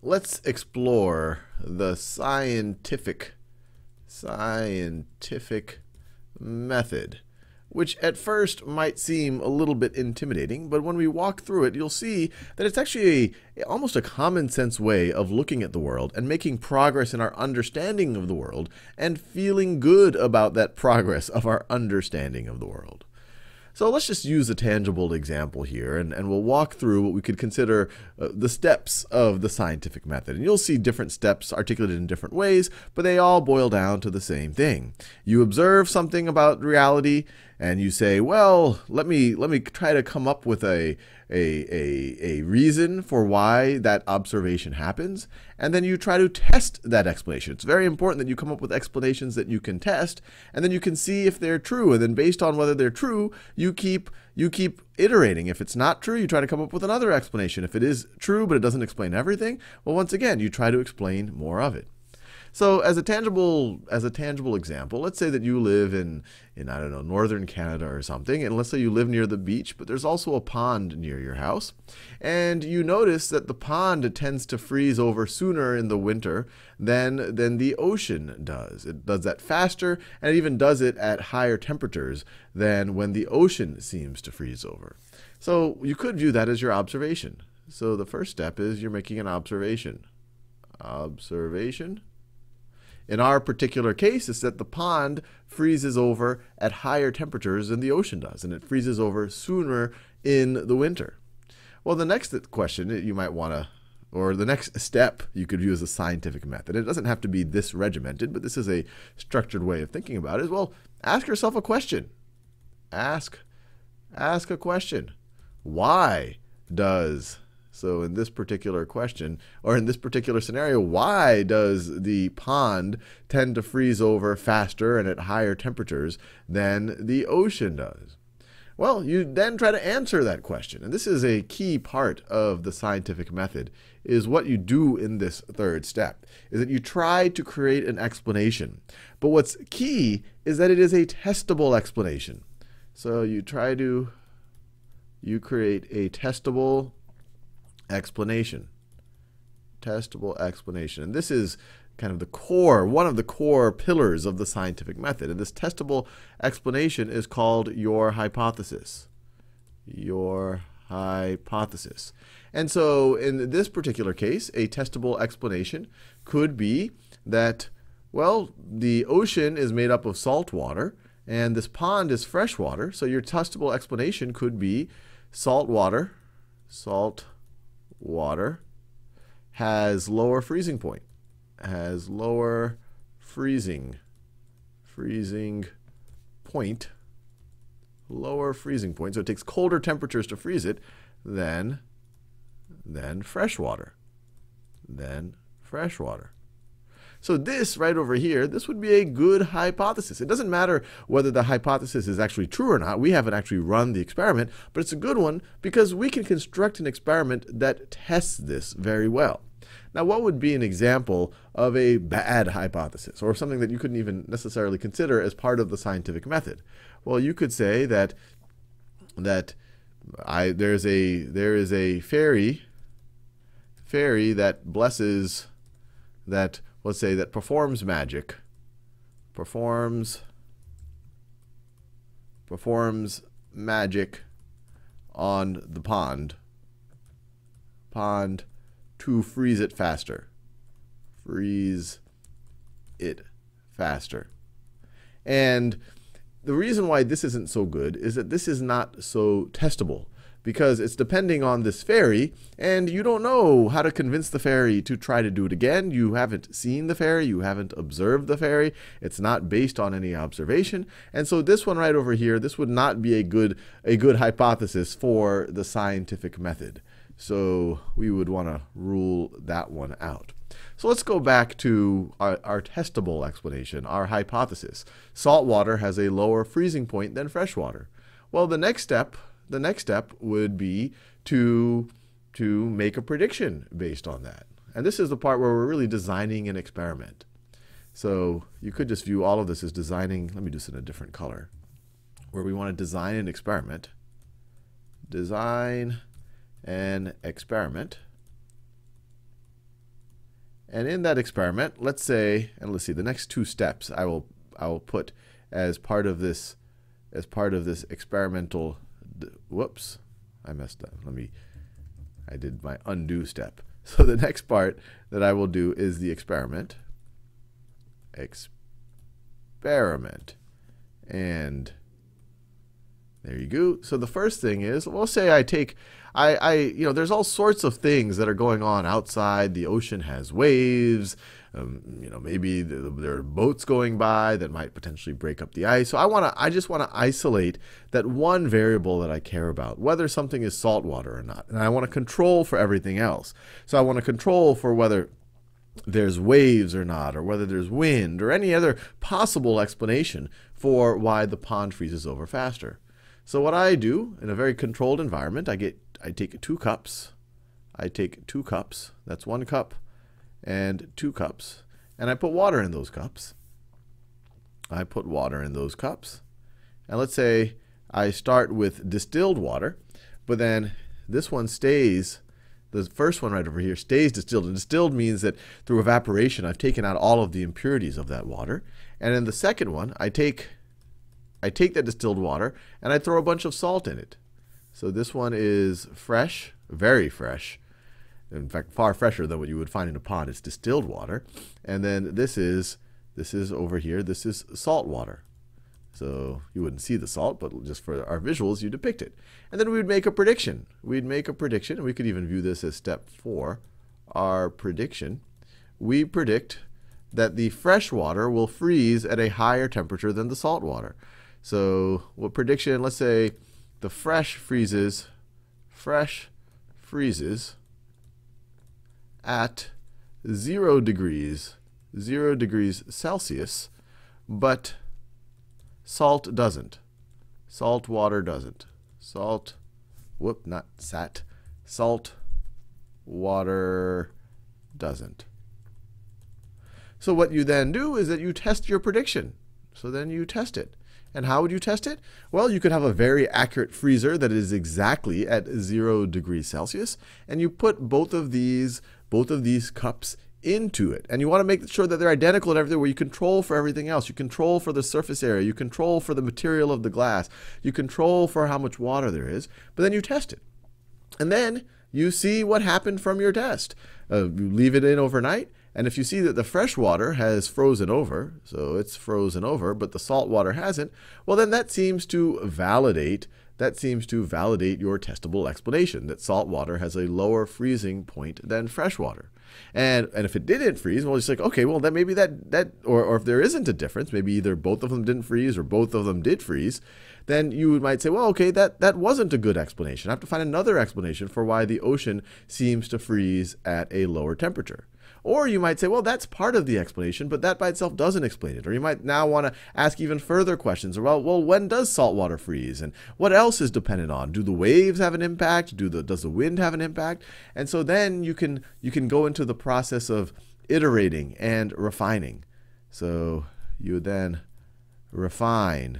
let's explore the scientific method, which at first might seem a little bit intimidating, but when we walk through it, you'll see that it's actually almost a common sense way of looking at the world and making progress in our understanding of the world and feeling good about that progress of our understanding of the world. So let's just use a tangible example here, and we'll walk through what we could consider the steps of the scientific method. And you'll see different steps articulated in different ways, but they all boil down to the same thing. You observe something about reality, and you say, well, let me try to come up with a reason for why that observation happens, and then you try to test that explanation. It's very important that you come up with explanations that you can test, and then you can see if they're true, and then based on whether they're true, you keep iterating. If it's not true, you try to come up with another explanation. If it is true but it doesn't explain everything, well, once again, you try to explain more of it. So as a tangible example, let's say that you live in I don't know, northern Canada or something, and let's say you live near the beach, but there's also a pond near your house, and you notice that the pond tends to freeze over sooner in the winter than the ocean does. It does that faster, and it even does it at higher temperatures than when the ocean seems to freeze over. So you could view that as your observation. So the first step is you're making an observation. Observation. In our particular case, it's that the pond freezes over at higher temperatures than the ocean does, and it freezes over sooner in the winter. Well, the next question that you might want to, or the next step you could view as a scientific method. It doesn't have to be this regimented, but this is a structured way of thinking about it. Is, well, ask yourself a question. Ask a question. Why does... So in this particular question, or in this particular scenario, why does the pond tend to freeze over faster and at higher temperatures than the ocean does? Well, you then try to answer that question. And this is a key part of the scientific method, is what you do in this third step, is that you try to create an explanation. But what's key is that it is a testable explanation. So you create a testable explanation. Testable explanation. And this is kind of the core, one of the core pillars of the scientific method. And this testable explanation is called your hypothesis. Your hypothesis. And so in this particular case, a testable explanation could be that, well, the ocean is made up of salt water, and this pond is fresh water. So your testable explanation could be salt water has lower freezing point, has lower freezing point, lower freezing point. So it takes colder temperatures to freeze it than fresh water, So this right over here, this would be a good hypothesis. It doesn't matter whether the hypothesis is actually true or not. We haven't actually run the experiment, but it's a good one because we can construct an experiment that tests this very well. Now, what would be an example of a bad hypothesis, or something that you couldn't even necessarily consider as part of the scientific method? Well, you could say that there is a fairy that blesses, that, let's say, that performs magic, performs magic on the pond to freeze it faster. Freeze it faster. And the reason why this isn't so good is that this is not so testable, because it's depending on this fairy, and you don't know how to convince the fairy to try to do it again. You haven't seen the fairy. You haven't observed the fairy. It's not based on any observation. And so this one right over here, this would not be a good hypothesis for the scientific method. So we would want to rule that one out. So let's go back to our testable explanation, our hypothesis. Salt water has a lower freezing point than fresh water. Well, the next step would be to make a prediction based on that. And this is the part where we're really designing an experiment. So you could just view all of this as designing. Let me do this in a different color, where we want to design an experiment. Design an experiment. And in that experiment, let's say, and let's see, the next two steps I will put as part of this experimental. Whoops, I messed up. I did my undo step. So the next part that I will do is the experiment. And there you go. So the first thing is, we'll say there's all sorts of things that are going on outside. The ocean has waves. Maybe there are boats going by that might potentially break up the ice. So I just want to isolate that one variable that I care about, whether something is salt water or not. And I want to control for everything else. So I want to control for whether there's waves or not, or whether there's wind, or any other possible explanation for why the pond freezes over faster. So what I do in a very controlled environment, I take 2 cups. I take 2 cups. That's 1 cup and 2 cups. And I put water in those cups. And let's say I start with distilled water, but then this one stays. The first one right over here stays distilled. And distilled means that through evaporation, I've taken out all of the impurities of that water. And in the second one, I take that distilled water and I throw a bunch of salt in it. So this one is fresh, very fresh. In fact, far fresher than what you would find in a pond. It's distilled water. And then this is over here, this is salt water. So you wouldn't see the salt, but just for our visuals, you depict it. And then we would make a prediction. We'd make a prediction, and we could even view this as step 4, our prediction. We predict that the fresh water will freeze at a higher temperature than the salt water. So what prediction, let's say the fresh freezes at 0 degrees Celsius, but salt doesn't. Salt water doesn't. Salt water doesn't. So what you then do is that you test your prediction. So then you test it. And how would you test it? Well, you could have a very accurate freezer that is exactly at 0 degrees Celsius, and you put both of these cups into it. And you want to make sure that they're identical at everything, where you control for everything else. You control for the surface area. You control for the material of the glass. You control for how much water there is. But then you test it. And then you see what happened from your test. You leave it in overnight. And if you see that the fresh water has frozen over, so it's frozen over, but the salt water hasn't, well, then that seems to validate your testable explanation, that salt water has a lower freezing point than fresh water. And if it didn't freeze, well, it's like, okay, well, then maybe or if there isn't a difference, maybe either both of them didn't freeze or both of them did freeze, then you might say, well, okay, that wasn't a good explanation. I have to find another explanation for why the ocean seems to freeze at a lower temperature. Or you might say, well, that's part of the explanation, but that by itself doesn't explain it. Or you might now want to ask even further questions. Well, when does salt water freeze? And what else is dependent on? Do the waves have an impact? Does the wind have an impact? And so then you can go into the process of iterating and refining. So you would then refine,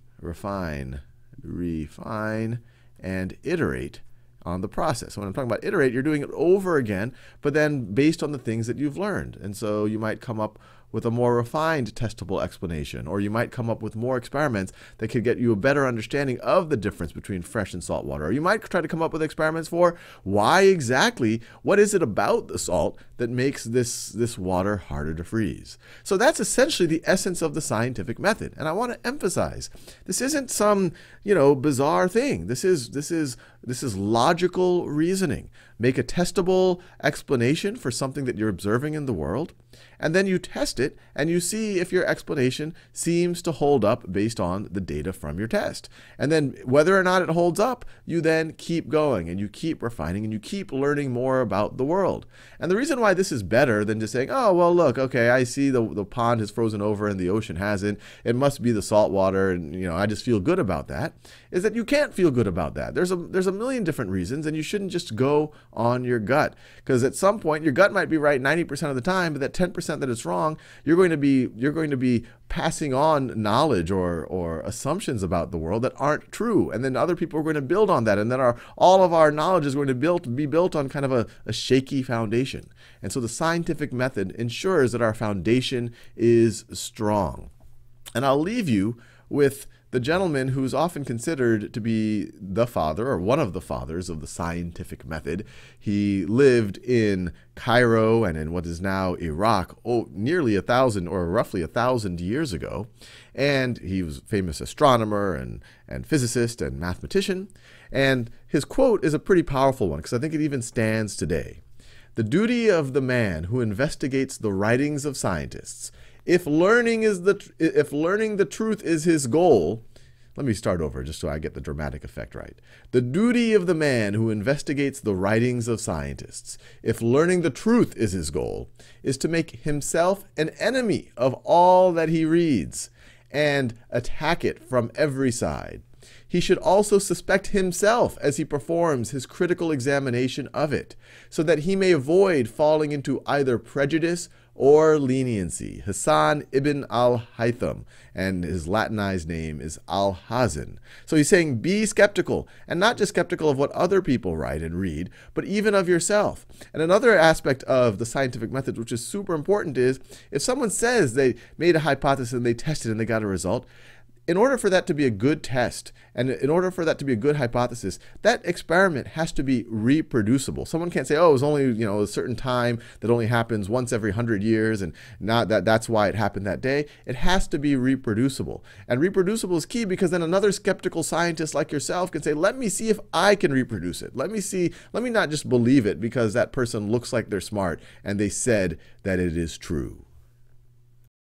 and iterate on the process. When I'm talking about iterate, you're doing it over again, but then based on the things that you've learned. And so you might come up with a more refined testable explanation, or you might come up with more experiments that could get you a better understanding of the difference between fresh and salt water. Or you might try to come up with experiments for what is it about the salt that makes this water harder to freeze. So that's essentially the essence of the scientific method. And I want to emphasize, this isn't some, bizarre thing. This is logical reasoning. Make a testable explanation for something that you're observing in the world, and then you test it, and you see if your explanation seems to hold up based on the data from your test. And then whether or not it holds up, you then keep going, and you keep refining, and you keep learning more about the world. And the reason why this is better than just saying, oh, well, look, okay, I see the pond has frozen over and the ocean hasn't. It must be the salt water, and I just feel good about that, is that you can't feel good about that. There's a million different reasons, and you shouldn't just go on your gut. Because at some point, your gut might be right 90% of the time, but that 10% that it's wrong, you're going to be passing on knowledge or assumptions about the world that aren't true. And then other people are going to build on that. And then all of our knowledge is going to be built on kind of a shaky foundation. And so the scientific method ensures that our foundation is strong. And I'll leave you with the gentleman who's often considered to be the father or one of the fathers of the scientific method. He lived in Cairo and in what is now Iraq, nearly 1,000 or roughly 1,000 years ago. And he was a famous astronomer and physicist and mathematician. And his quote is a pretty powerful one because I think it even stands today. "The duty of the man who investigates the writings of scientists, if learning the truth is his goal," let me start over just so I get the dramatic effect right. "The duty of the man who investigates the writings of scientists, if learning the truth is his goal, is to make himself an enemy of all that he reads and attack it from every side. He should also suspect himself as he performs his critical examination of it, so that he may avoid falling into either prejudice or leniency." Hassan ibn al-Haytham, and his Latinized name is Al-Hazan. So he's saying be skeptical, and not just skeptical of what other people write and read, but even of yourself. And another aspect of the scientific method, which is super important, is if someone says they made a hypothesis and they tested and they got a result, in order for that to be a good test, and in order for that to be a good hypothesis, that experiment has to be reproducible. Someone can't say, oh, it was only a certain time that only happens once every 100 years, and not that's why it happened that day. It has to be reproducible. And reproducible is key because then another skeptical scientist like yourself can say, let me see if I can reproduce it. Let me not just believe it because that person looks like they're smart and they said that it is true.